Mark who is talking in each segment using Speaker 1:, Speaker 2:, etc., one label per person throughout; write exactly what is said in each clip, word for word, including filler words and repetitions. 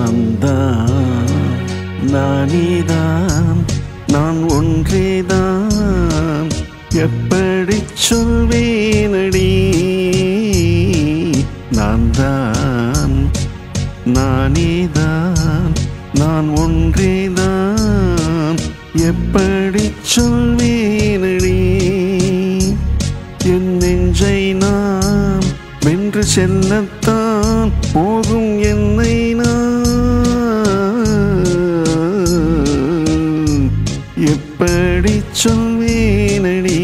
Speaker 1: நான் தான் நானேதான் நான் ஒன்றேதான் எப்படி சொல்வேனடி நான் தான் நானேதான் நான் ஒன்றேதான் எப்படி சொல்வேனடி என் நெஞ்சை நான் வென்று செல்லத்தான் போகும் என்னை நான் எப்படி சொல்வேனடி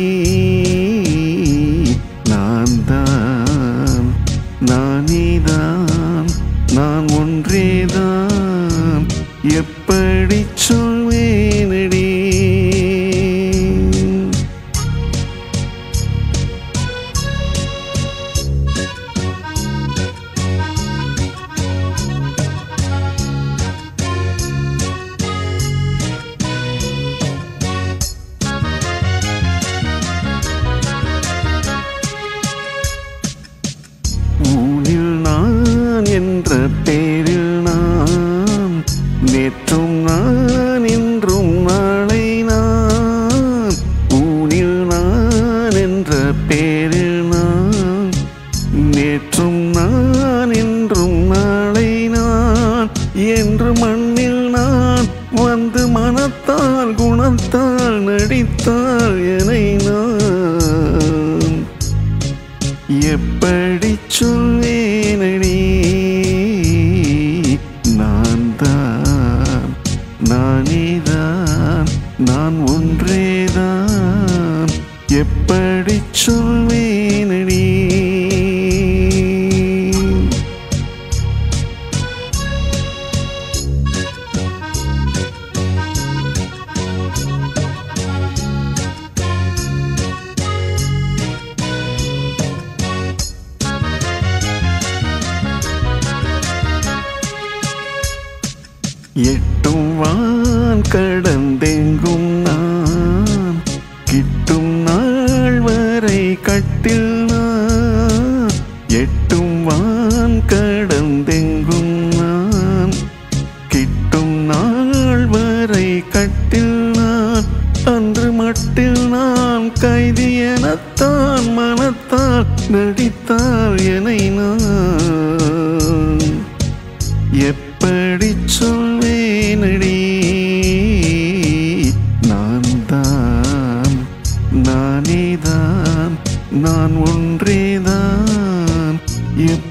Speaker 1: நான் தான் நானேதான் நான் ஒன்றேதான் எப்படி சொல்வேனடி ஊனில் நான் என்ற பேரில் நான் நேற்றும் நான் இன்றும் நாளை நான் ஊனில் நான் என்ற பேரில் நான் நேற்றும் நான் இன்றும் நாளை நான் என்று மண்ணில் நான் வந்து மனத்தால் குணத்தால் நடித்தால் என்னை நான் எப்படி சொல்வேனடி நான் தான் நானேதான் நான் ஒன்றேதான் எப்படி சொல்வேனடி எட்டும் வான் கடந்தெங்கும் நான் கிட்டும் நாள் வரை கட்டில் நான் எட்டும் வான் கடந்தெங்கும் நான் கிட்டும் நாள் வரை கட்டில் நான் அன்று மட்டில் நான் கைதி எனத்தான் மனத்தால் நடித்தால் என்னை நான் எப்படி சொல்வேனடி நான் தான் நானேதான் நான் ஒன்றேதான்